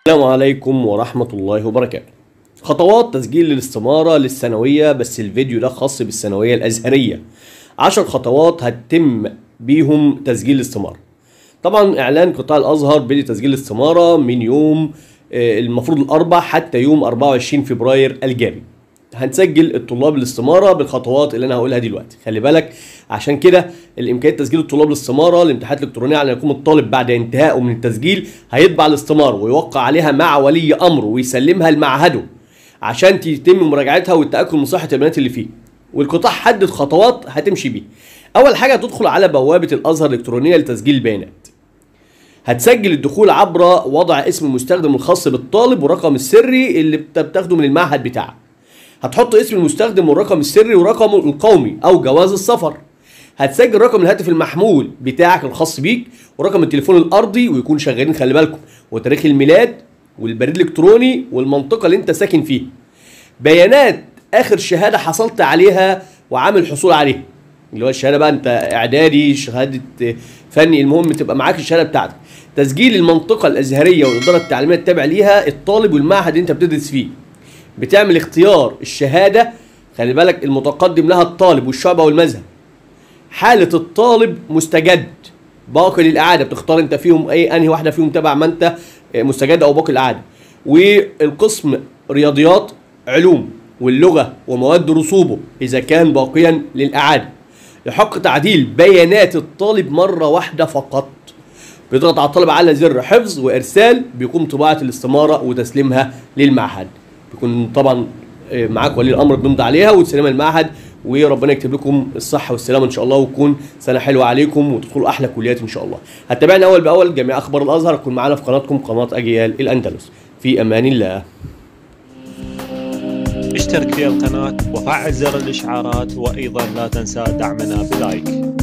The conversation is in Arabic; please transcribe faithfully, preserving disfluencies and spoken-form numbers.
السلام عليكم ورحمة الله وبركاته. خطوات تسجيل الاستمارة للثانوية، بس الفيديو ده خاص بالثانوية الأزهرية. عشر خطوات هتتم بيهم تسجيل الاستمارة. طبعا إعلان قطاع الأزهر بدء تسجيل الاستمارة من يوم المفروض الأربع حتى يوم أربعة وعشرين فبراير الجاري. هنسجل الطلاب الاستمارة بالخطوات اللي أنا هقولها دلوقتي. خلي بالك، عشان كده الإمكانية تسجيل الطلاب الاستمارة الامتحانات الإلكترونية على أن يقوم الطالب بعد انتهائه من التسجيل هيطبع الاستمارة ويوقع عليها مع ولي أمره ويسلمها لمعهده عشان يتم مراجعتها والتأكد من صحة البيانات اللي فيه. والقطاع حدد خطوات هتمشي بيه. أول حاجة هتدخل على بوابة الأزهر الإلكترونية لتسجيل البيانات. هتسجل الدخول عبر وضع اسم المستخدم الخاص بالطالب والرقم السري اللي بتاخده من المعهد بتاعك. هتحط اسم المستخدم والرقم السري ورقمه القومي او جواز السفر. هتسجل رقم الهاتف المحمول بتاعك الخاص بيك ورقم التليفون الارضي ويكون شغالين، خلي بالكم، وتاريخ الميلاد والبريد الالكتروني والمنطقه اللي انت ساكن فيها. بيانات اخر شهاده حصلت عليها وعامل الحصول عليها، اللي هو الشهاده بقى انت اعدادي، شهاده فني، المهم تبقى معاك الشهاده بتاعتك. تسجيل المنطقه الازهريه والاداره التعليميه التابع ليها، الطالب والمعهد اللي انت بتدرس فيه. بتعمل اختيار الشهادة، خلي بالك، المتقدم لها الطالب والشعبة والمذهب. حالة الطالب مستجد باقي للإعادة، بتختار انت فيهم ايه، انهي واحدة فيهم تبع ما انت مستجد او باقي الإعادة. والقسم رياضيات علوم واللغة ومواد رسوبه إذا كان باقيا للإعادة. لحق تعديل بيانات الطالب مرة واحدة فقط. بيضغط على الطالب على زر حفظ وإرسال، بيقوم طباعة الاستمارة وتسليمها للمعهد. بيكون طبعا معاك ولي الامر بنمضي عليها وتسلمها للمعهد، وربنا يكتب لكم الصحه والسلامه ان شاء الله، وتكون سنه حلوه عليكم وتدخلوا احلى كليات ان شاء الله. هتتابعنا اول باول جميع اخبار الازهر، تكون معانا في قناتكم قناه اجيال الاندلس. في امان الله. اشترك في القناه وفعل زر الاشعارات، وايضا لا تنسى دعمنا بلايك.